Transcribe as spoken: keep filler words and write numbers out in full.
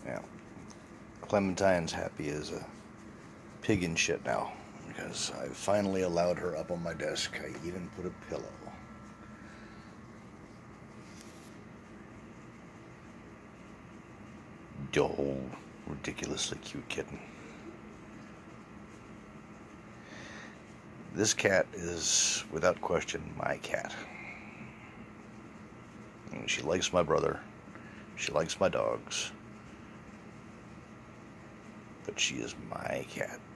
Yeah. Clementine's happy as a pig in shit now, because I finally allowed her up on my desk. I even put a pillow. Oh, ridiculously cute kitten. This cat is, without question, my cat. And she likes my brother. She likes my dogs. But she is my cat.